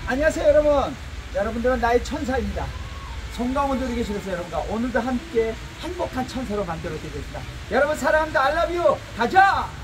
안녕하세요 여러분. 여러분들은 나의 천사입니다. 송강원들이 계시면서 여러분과 오늘도 함께 행복한 천사로 만들어 드리겠습니다. 여러분 사랑합니다. I love you. 가자.